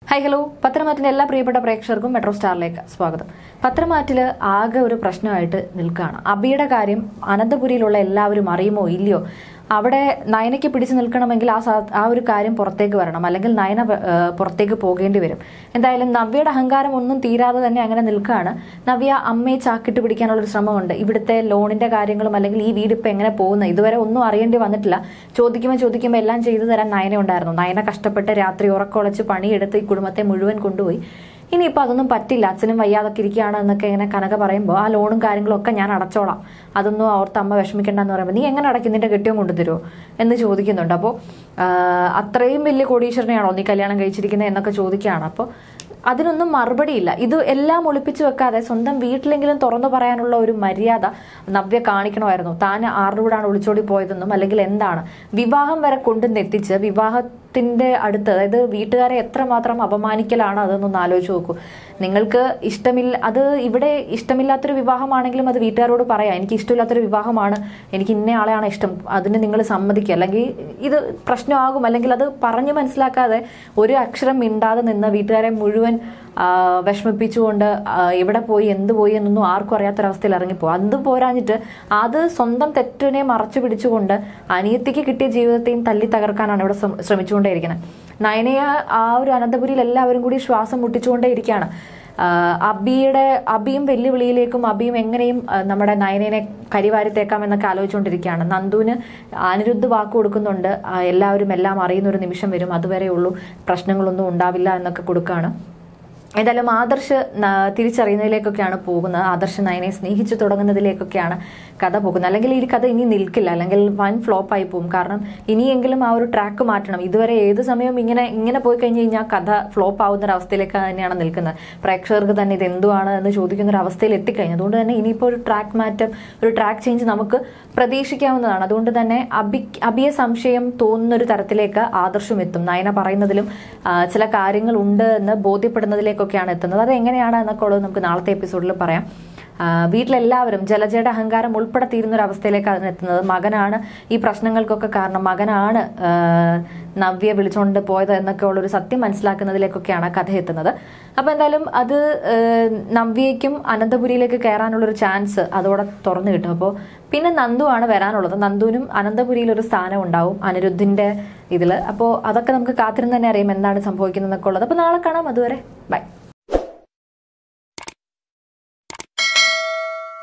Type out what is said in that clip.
Hi hello പത്രമാറ്റിൻ്റെ എല്ലാ പ്രിയപ്പെട്ട പ്രേക്ഷകർക്കും മെട്രോ സ്റ്റാറിലേക്ക് സ്വാഗതം. പത്രമാറ്റിൽ ആകെ ഒരു പ്രശ്നമായിട്ട് നിൽക്കുകയാണ്. അബിയുടെ കാര്യം അനന്തപുരിയിലുള്ള എല്ലാവരും അറിയുമോ ഇല്ലയോ? അവിടെ നയനയ്ക്ക് പിടിച്ചു നിൽക്കണമെങ്കിൽ ആ ഒരു കാര്യം പുറത്തേക്ക് വരണം, അല്ലെങ്കിൽ നയന പുറത്തേക്ക് പോകേണ്ടി വരും. എന്തായാലും നവ്യയുടെ അഹങ്കാരം ഒന്നും തീരാതെ തന്നെ അങ്ങനെ നിൽക്കുകയാണ്. നവ്യ അമ്മയെ ചാക്കിട്ട് പിടിക്കാനുള്ളൊരു ശ്രമമുണ്ട്. ഇവിടുത്തെ ലോണിന്റെ കാര്യങ്ങളും അല്ലെങ്കിൽ ഈ വീട് ഇപ്പം എങ്ങനെ പോകുന്നത് ഇതുവരെ ഒന്നും അറിയേണ്ടി വന്നിട്ടില്ല. ചോദിക്കുമ്പോൾ എല്ലാം ചെയ്തു തരാൻ നയന ഉണ്ടായിരുന്നു. നയന കഷ്ടപ്പെട്ട് രാത്രി ഉറക്കമുളച്ച് പണിയെടുത്ത് ഈ കുടുംബത്തെ മുഴുവൻ കൊണ്ടുപോയി. ഇനിയിപ്പോൾ അതൊന്നും പറ്റില്ല, അച്ഛനും വയ്യാതൊക്കെ ഇരിക്കുകയാണ് എന്നൊക്കെ ഇങ്ങനെ കനക പറയുമ്പോൾ ആ ലോണും കാര്യങ്ങളും ഒക്കെ ഞാൻ അടച്ചോളാം, അതൊന്നും ഓർത്ത് അമ്മ വിഷമിക്കേണ്ടെന്ന് പറയുമ്പോൾ നീ എങ്ങനെ അടയ്ക്കും, നിന്റെ കെട്ടിയും കൊണ്ടുതരുമോ എന്ന് ചോദിക്കുന്നുണ്ട്. അപ്പോൾ അത്രയും വലിയ കോടീശ്വരനെയാണോ നീ കല്യാണം കഴിച്ചിരിക്കുന്നത് എന്നൊക്കെ ചോദിക്കുകയാണ്. അപ്പോൾ അതിനൊന്നും മറുപടിയില്ല. ഇത് എല്ലാം ഒളിപ്പിച്ചു വെക്കാതെ സ്വന്തം വീട്ടിലെങ്കിലും തുറന്നു പറയാനുള്ള ഒരു മര്യാദ നവ്യ കാണിക്കണമായിരുന്നു. താൻ ആരുടെ കൂടാണ് ഒളിച്ചോടി പോയതെന്നും അല്ലെങ്കിൽ എന്താണ് വിവാഹം വരെ കൊണ്ടുവന്നെത്തിച്ച് വിവാഹത്തിന്റെ അടുത്ത്, അതായത് വീട്ടുകാരെ എത്രമാത്രം അപമാനിക്കലാണ് അതെന്നൊന്ന് ആലോചിച്ച് നോക്കൂ. നിങ്ങൾക്ക് ഇഷ്ടമില്ല, അത് ഇവിടെ ഇഷ്ടമില്ലാത്തൊരു വിവാഹമാണെങ്കിലും അത് വീട്ടുകാരോട് പറയാം, എനിക്ക് ഇഷ്ടമില്ലാത്തൊരു വിവാഹമാണ്, എനിക്ക് ഇന്ന ആളെയാണ് ഇഷ്ടം, അതിന് നിങ്ങൾ സമ്മതിക്കുക, അല്ലെങ്കിൽ ഇത് പ്രശ്നമാകും. അല്ലെങ്കിൽ അത് പറഞ്ഞു മനസ്സിലാക്കാതെ ഒരു അക്ഷരം മിണ്ടാതെ നിന്ന് വീട്ടുകാരെ മുഴുവൻ വിഷമിപ്പിച്ചുകൊണ്ട് എവിടെ പോയി എന്ത് പോയി എന്നൊന്നും ആർക്കും അറിയാത്തൊരവസ്ഥയിൽ ഇറങ്ങിപ്പോ. അത് പോരാഞ്ഞിട്ട് അത് സ്വന്തം തെറ്റിനെ മറച്ചു പിടിച്ചുകൊണ്ട് അനിയത്തിക്ക് കിട്ടിയ ജീവിതത്തെയും തല്ലി തകർക്കാനാണ് ഇവിടെ ശ്രമിച്ചുകൊണ്ടേയിരിക്കുന്നത്. നയനയെ ആ ഒരു അനന്തപുരിയിൽ എല്ലാവരും കൂടി ശ്വാസം മുട്ടിച്ചുകൊണ്ടേയിരിക്കുകയാണ്. അബിയും വെല്ലുവിളിയിലേക്കും അബിയും എങ്ങനെയും നമ്മുടെ നയനയെ കരിവാരിത്തേക്കാം എന്നൊക്കെ ആലോചിച്ചുകൊണ്ടിരിക്കുകയാണ്. നന്ദുവിന് അനിരുദ്ധ് വാക്ക് കൊടുക്കുന്നുണ്ട്, എല്ലാവരും എല്ലാം അറിയുന്ന ഒരു നിമിഷം വരും, അതുവരെയുള്ളൂ, പ്രശ്നങ്ങളൊന്നും ഉണ്ടാവില്ല എന്നൊക്കെ കൊടുക്കുകയാണ്. ഏതായാലും ആദർശ് തിരിച്ചറിയുന്നതിലേക്കൊക്കെയാണ് പോകുന്നത്. ആദർശ് നയനെ സ്നേഹിച്ചു തുടങ്ങുന്നതിലേക്കൊക്കെയാണ് കഥ പോകുന്നത്. അല്ലെങ്കിൽ ഈ കഥ ഇനി നിൽക്കില്ല, അല്ലെങ്കിൽ വൻ ഫ്ലോപ്പായി പോകും. കാരണം ഇനിയെങ്കിലും ആ ഒരു ട്രാക്ക് മാറ്റണം. ഇതുവരെ ഏത് സമയവും ഇങ്ങനെ പോയി കഴിഞ്ഞ് കഴിഞ്ഞാൽ കഥ ഫ്ലോപ്പ് ആവുന്ന ഒരു അവസ്ഥയിലേക്ക് തന്നെയാണ് നിൽക്കുന്നത്. പ്രേക്ഷകർക്ക് തന്നെ ഇത് എന്തുവാണ് എന്ന് ചോദിക്കുന്ന ഒരു അവസ്ഥയിൽ എത്തിക്കഴിഞ്ഞു. അതുകൊണ്ട് തന്നെ ഇനിയിപ്പോൾ ഒരു ട്രാക്ക് മാറ്റം, ഒരു ട്രാക്ക് ചേഞ്ച് നമുക്ക് പ്രതീക്ഷിക്കാവുന്നതാണ്. അതുകൊണ്ട് തന്നെ അബിയെ സംശയം തോന്നുന്ന ഒരു തരത്തിലേക്ക് ആദർശം എത്തും. നയന പറയുന്നതിലും ചില കാര്യങ്ങൾ ഉണ്ട് എന്ന് ബോധ്യപ്പെടുന്നതിലേക്കൊക്കെയാണ് എത്തുന്നത്. അത് എങ്ങനെയാണ് എന്നൊക്കെ ഉള്ളത് നമുക്ക് നാളത്തെ എപ്പിസോഡിൽ പറയാം. വീട്ടിലെല്ലാവരും ജലജയുടെ അഹങ്കാരം ഉൾപ്പെടെ തീരുന്ന ഒരു അവസ്ഥയിലേക്ക് അതിനെത്തുന്നത്. മകനാണ് ഈ പ്രശ്നങ്ങൾക്കൊക്കെ കാരണം, മകനാണ് നവ്യെ വിളിച്ചുകൊണ്ട് പോയത് എന്നൊക്കെ ഉള്ളൊരു സത്യം മനസ്സിലാക്കുന്നതിലേക്കൊക്കെയാണ് കഥ എത്തുന്നത്. അപ്പൊ എന്തായാലും അത് നവ്യയ്ക്കും അനന്തപുരിയിലേക്ക് കയറാനുള്ളൊരു ചാൻസ് അതോടെ തുറന്നു കിട്ടും. അപ്പോൾ പിന്നെ നന്ദു ആണ് വരാനുള്ളത്. നന്ദുവിനും അനന്തപുരിയിൽ ഒരു സ്ഥാനം ഉണ്ടാവും അനിരുദ്ധിന്റെ ഇതില്. അപ്പോൾ അതൊക്കെ നമുക്ക് കാത്തിരുന്ന് തന്നെ അറിയാം എന്താണ് സംഭവിക്കുന്നത് എന്നൊക്കെ ഉള്ളത്. അപ്പൊ നാളെ കാണാം. അതുവരെ ബൈ.